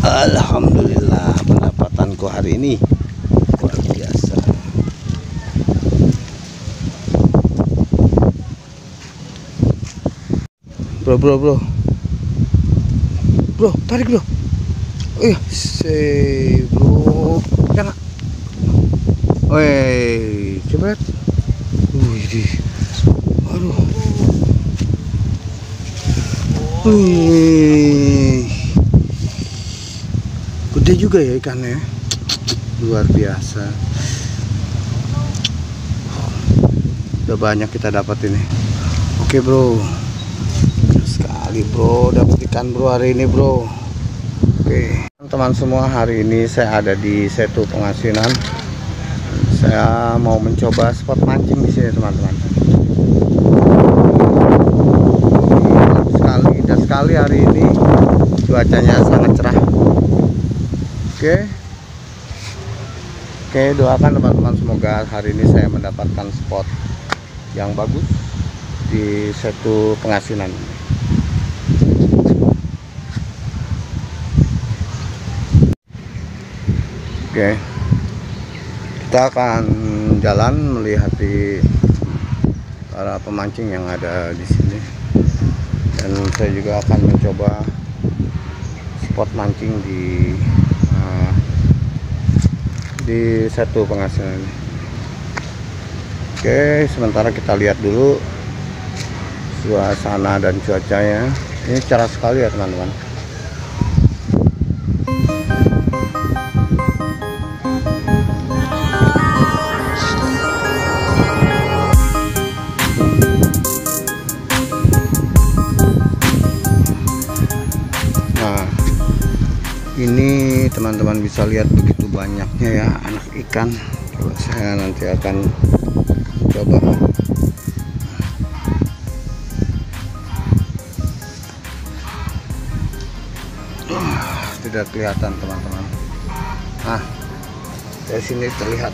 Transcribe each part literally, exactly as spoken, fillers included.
Alhamdulillah, pendapatanku hari ini luar biasa. Bro, bro, bro, bro, tarik bro. Oh iya, say bro, jangan. Woi, coba. Wih, aduh. Wih, gede juga ya ikannya, luar biasa. Udah banyak kita dapat ini. Oke bro, sekali bro, dapat ikan bro hari ini bro. Oke teman-teman semua, hari ini saya ada di Setu Pengasinan. Saya mau mencoba spot mancing di sini teman-teman. Sekali, indah sekali hari ini, cuacanya sangat cerah. Oke, oke doakan teman-teman semoga hari ini saya mendapatkan spot yang bagus di Setu Pengasinan. Oke, kita akan jalan melihat di para pemancing yang ada di sini, dan saya juga akan mencoba spot mancing di uh, di Setu Pengasinan. Oke, sementara kita lihat dulu suasana dan cuacanya. Ini cerah sekali ya teman-teman. Ini teman-teman bisa lihat begitu banyaknya ya anak ikan. Coba saya nanti akan coba. Uh, tidak kelihatan teman-teman. Nah, dari sini terlihat.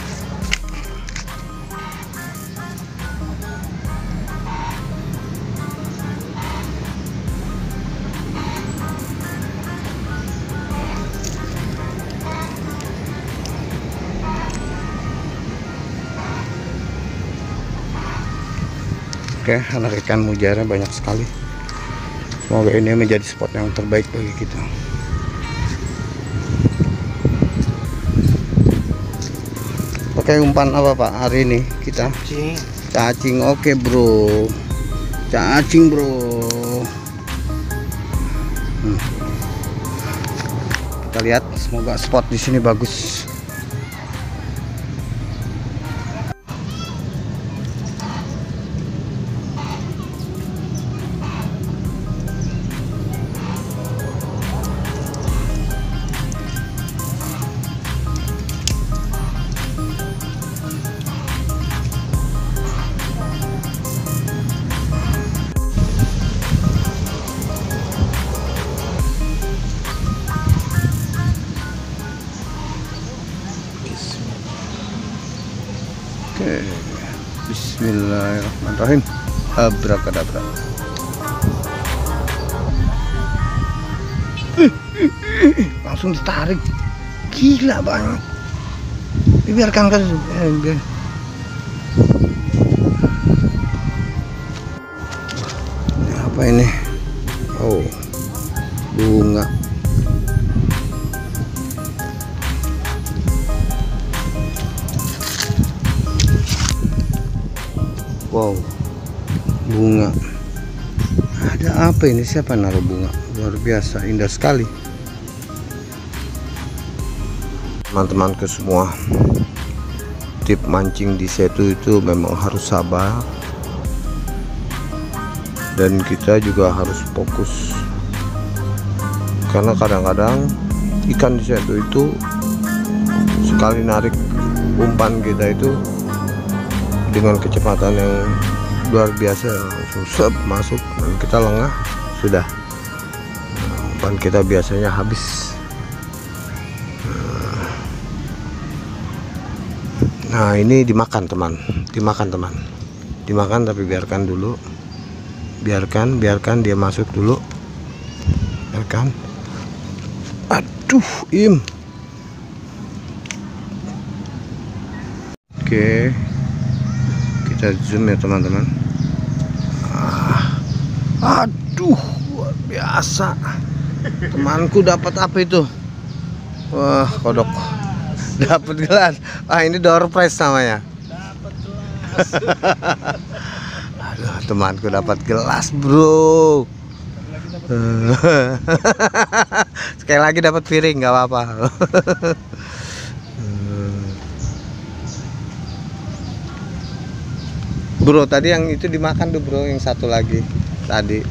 Oke, anak ikan mujara banyak sekali. Semoga ini menjadi spot yang terbaik bagi kita. Pakai umpan apa Pak hari ini kita? Cacing. Cacing, oke bro. Cacing bro. Hmm. Kita lihat, semoga spot di sini bagus. Oke, bismillahirrahmanirrahim. Abrakadabra. Langsung ditarik. Gila banget. Biarkan kan. Eh, biar. Ini apa ini? Oh, bunga. Wow, bunga. Ada apa ini? Siapa naruh bunga? Luar biasa, indah sekali. Teman-temanku semua, tip mancing di Setu itu memang harus sabar, dan kita juga harus fokus, karena kadang-kadang ikan di Setu itu sekali narik umpan kita itu dengan kecepatan yang luar biasa, langsung sep masuk dan kita lengah, sudah umpan kita biasanya habis. Nah ini dimakan teman, dimakan teman, dimakan tapi biarkan dulu, biarkan biarkan dia masuk dulu, biarkan. Aduh, Im. Oke, kita zoom ya teman-teman. Ah, aduh, luar biasa. Temanku dapat apa itu? Wah, kodok. Dapat gelas. Ah, ini door prize namanya. Dapat gelas. Aduh, temanku dapat gelas, bro. Sekali lagi dapat piring, nggak apa-apa. Bro, tadi yang itu dimakan tuh bro, yang satu lagi tadi.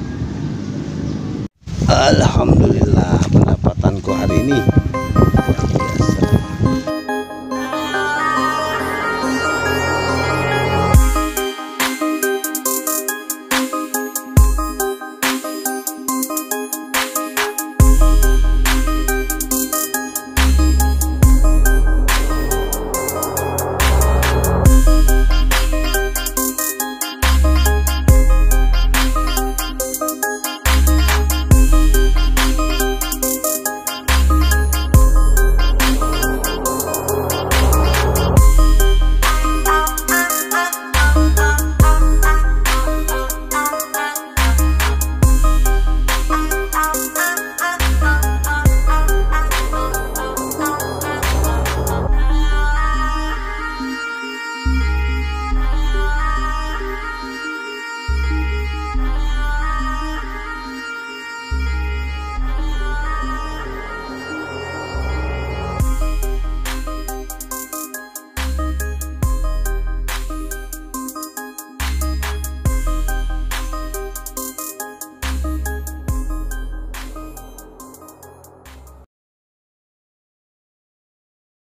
Alhamdulillah, pendapatanku hari ini